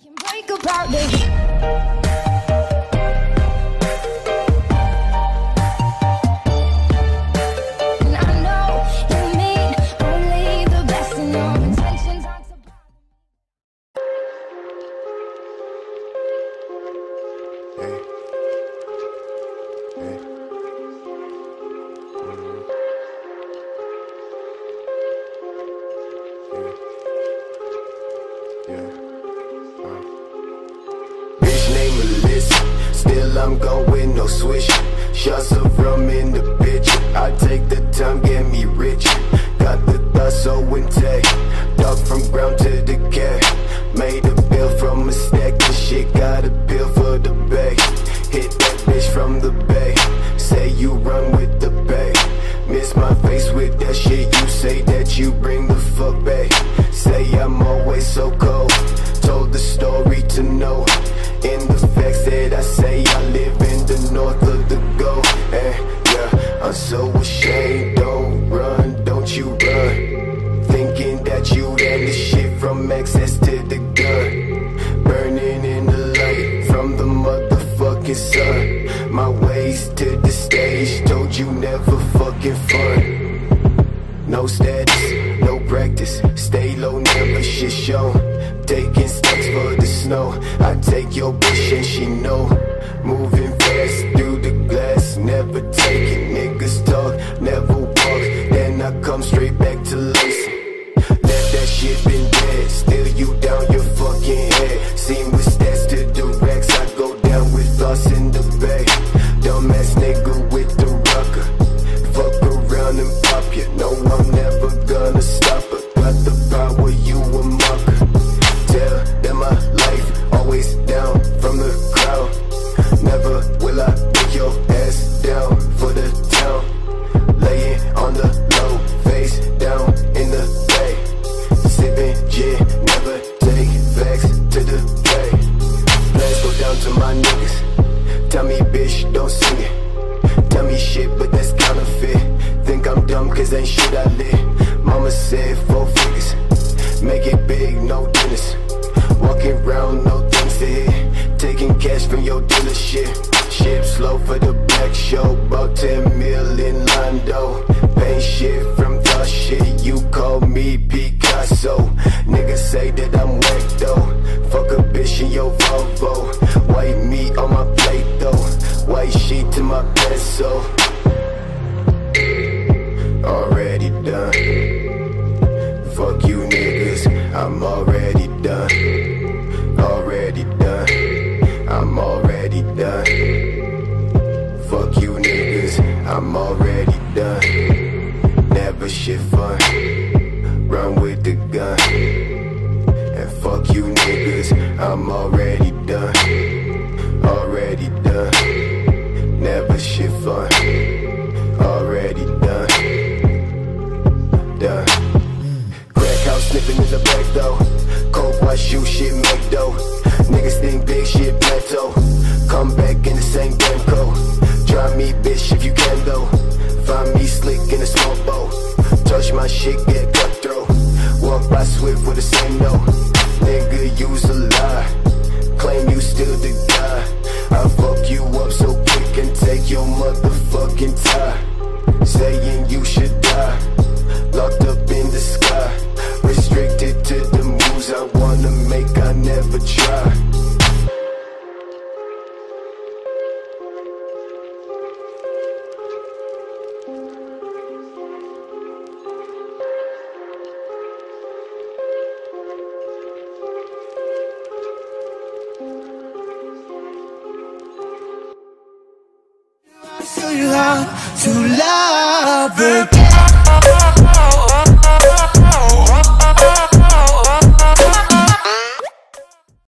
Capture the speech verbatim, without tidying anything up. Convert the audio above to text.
Can break apart the Still I'm going no swish. Shots of rum in the bitch. I take the time, get me rich. Got the thoughts so intact. Dog from ground to decay. Made a bill from a stack. This shit got a bill for the bag. Hit that bitch from the bay. Say you run with the bay. Miss my face with that shit. You say that you bring the fuck back. Say I'm always so cold. Told the story to know. In the facts that I say, I live in the north of the gold. And yeah, I'm so ashamed. Don't run, don't you run. Thinking that you ran the shit from access to the gun. Burning in the light from the motherfucking sun. My ways to the stage, told you never fucking fun. No status, no practice, stay low, never shit shown. Taking steps for the snow. I take your bitch and she know. Moving fast through the glass. Never taking niggas talk, never walk. Then I come straight back to lacing. Let that shit been dead. Still you down your fucking head. Seen with stats to the racks. I go down with thoughts in the bag. Dumbass nigga with the rocker. Fuck around and pop ya. No, I'm never gonna stop her. Got the power, you a marker. Tell them my life, always down from the crowd. Never will I take your ass down for the town. Laying on the low, face down in the bay. Sipping gin, never take facts to the bay. Plans go down to my niggas. Tell me bitch, don't sing it. Tell me shit, but that's counterfeit. Think I'm dumb cause ain't shit I lit. Mama said four figures. Make it big, no dinners. Walking around, no things to hit. Taking cash from your dealership. Ship slow for the black show. About ten million Lando. Pay shit from the shit. You call me Picasso. Niggas say that I'm whack though. Fuck a bitch in your Volvo. White meat on my plate though. White sheet to my pencil. Already done. Fuck you niggas, I'm already done. Already done, I'm already done. Fuck you niggas, I'm already done. Never shit fun, run with the gun. And fuck you niggas, I'm already done. Already done, never shit fun. Already done, done. Sniffing in the back though. Cold white shoe shit make dough. Niggas think big shit plateau. Come back in the same damn coat. Try me bitch if you can though. Find me slick in a small boat. Touch my shit get cutthroat. Walk by swift with the same no. Nigga use a lie. Claim you still the guy. I fuck you up so quick and take your motherfucking tie. Saying you should die. Locked up in the sky. Restricted to the moves I wanna make, I never try. I'll show you how to love it.